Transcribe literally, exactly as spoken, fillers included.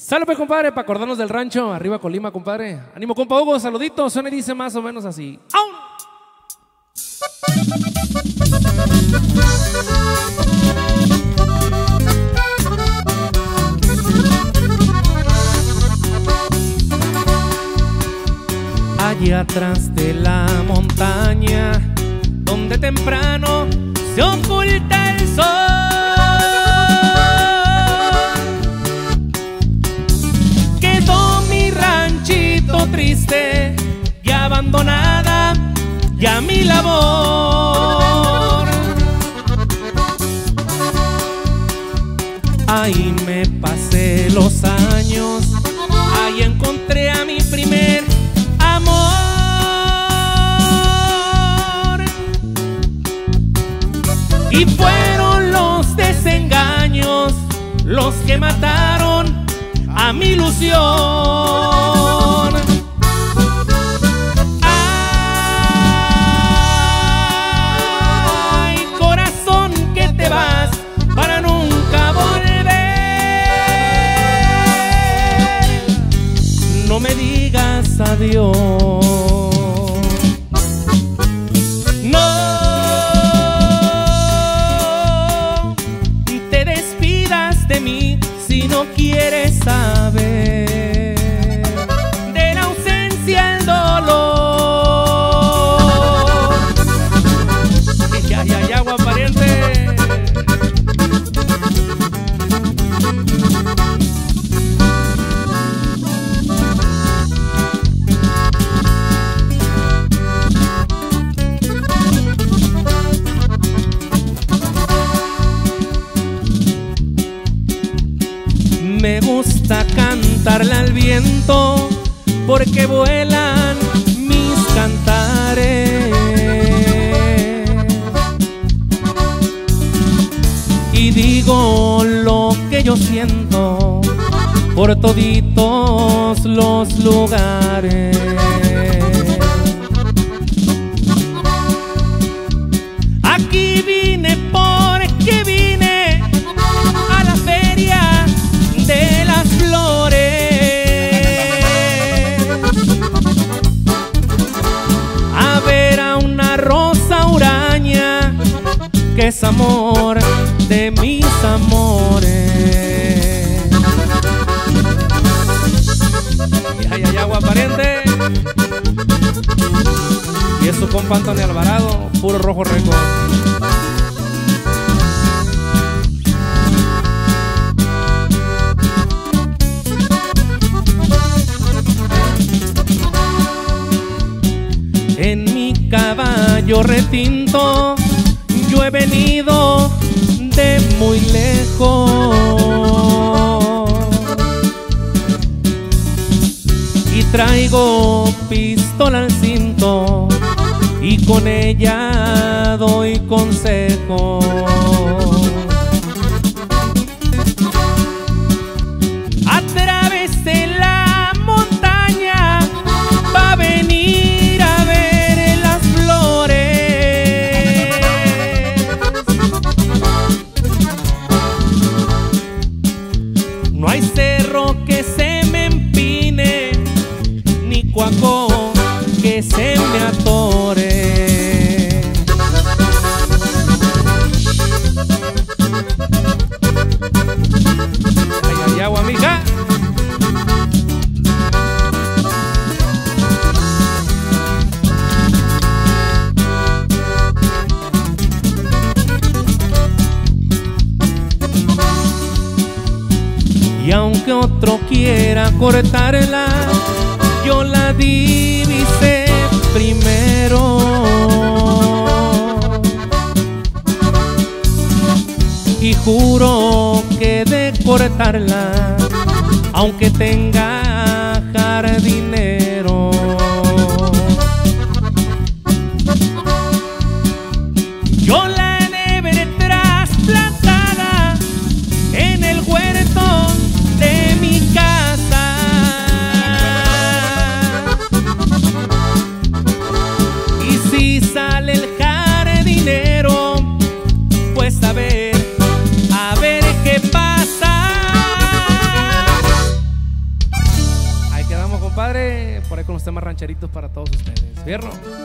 Sale pues, compadre, para acordarnos del rancho. Arriba Colima, compadre. Ánimo, compa Hugo, saluditos. Suena y dice más o menos así. ¡Aun! Allá atrás de la montaña, donde temprano se oculta el sol, quedó mi ranchito triste y abandonada ya mi labor. Ahí me pasé los años, ahí encontré a mi primer amor. Y fueron los desengaños los que mataron a mi ilusión. Ay, corazón, que te vas para nunca volver. No me digas adiós. Si no quieres saber de la ausencia el dolor. Ya, ya, ya, agua pariente. Me gusta cantarle al viento porque vuelan mis cantares y digo lo que yo siento por toditos los lugares. Aquí vine porque vine a la feria de las flores a ver a una rosa huraña que es amor de mis amores. Y ay, ay, agua pariente. Y es su compa Antonio Alvarado, puro rojo récord. En mi caballo retinto yo he venido de muy lejos y traigo pistola al cinto y con ella doy consejo. Atravesé la montaña pa' venir que se me atore. Ay, ay, agua, mija. Y aunque otro quiera cortarla, yo la divisé primero y juro que de cortarla, aunque tenga jardinero. Yo la he de ver trasplantada en el huerto de mi casa. Si sale el jardinero, pues a ver, a ver qué pasa. compadre. Por ahí con los temas rancheritos para todos ustedes. Fierro.